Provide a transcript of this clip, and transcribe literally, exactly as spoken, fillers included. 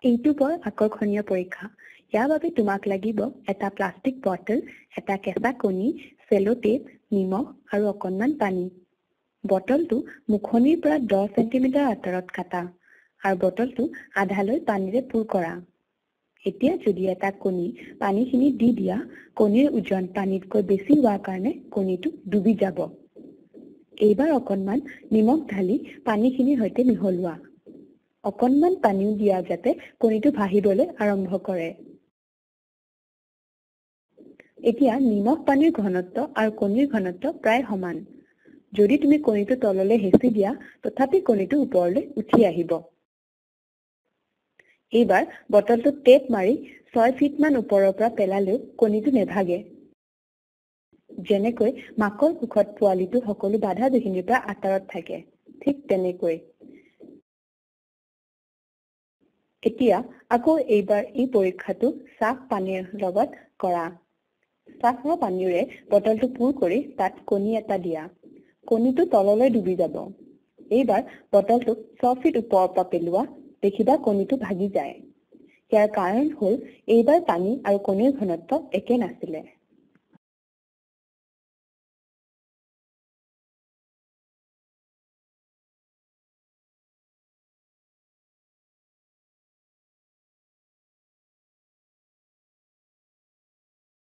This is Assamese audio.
এইটো বৰ আকৰ্ষণীয় পৰীক্ষা। ইয়াৰ বাবে তোমাক লাগিব এটা প্লাষ্টিক বটল, এটা কেঁচা কণী, চেলো টেপ, নিমখ আৰু অকণমান পানী। বটলটো মুখনিৰ পৰা দহ চেণ্টিমিটাৰ আঁতৰত কাটা আৰু বটলটো আধালৈ পানীৰে পূৰ কৰা। এতিয়া যদি এটা কণী পানীখিনি দি দিয়া, কণীৰ ওজন পানীতকৈ বেছি হোৱাৰ কাৰণে কণীটো ডুবি যাব। এইবাৰ অকণমান নিমখ ঢালি পানীখিনিৰ সৈতে মিহলোৱা। অকণমান পানীও দিয়া যাতে কণীটো ভাহিবলৈ আৰম্ভ কৰে। এতিয়া নিমখ পানীৰ ঘনত্ব আৰু কণীৰ ঘনত্ব প্ৰায় সমান। যদি তুমি কণীটো তললৈ হেঁচি দিয়া, তথাপি কণীটো ওপৰলৈ উঠি আহিব। এইবাৰ বটলটো টেপ মাৰি ছয় ফিট মান ওপৰৰ পৰা পেলালেও কণীটো নেভাগে। যেনেকৈ মাকৰ কোষত পোৱালিটো সকলো বাধা বিঘিনিৰ পৰা আঁতৰত থাকে, ঠিক তেনেকৈ। এতিয়া আকৌ এইবাৰ এই পৰীক্ষাটো চাহ পানীৰ লগত কৰা। চাহ আৰু পানীৰে বটলটো পূৰ কৰি তাত কণী এটা দিয়া। কণীটো তললৈ ডুবি যাব। এইবাৰ বটলটোক ছয় ফিট ওপৰৰ পৰা পেলোৱা, দেখিবা কণীটো ভাগি যায়। ইয়াৰ কাৰণ হ'ল এইবাৰ পানী আৰু কণীৰ ঘনত্ব একে নাছিলে।